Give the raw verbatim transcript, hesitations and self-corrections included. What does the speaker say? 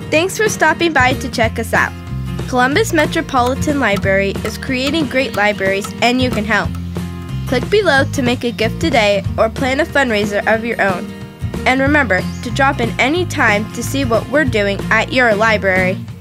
Thanks for stopping by to check us out. Columbus Metropolitan Library is creating great libraries, and you can help. Click below to make a gift today or plan a fundraiser of your own. And remember to drop in any time to see what we're doing at your library.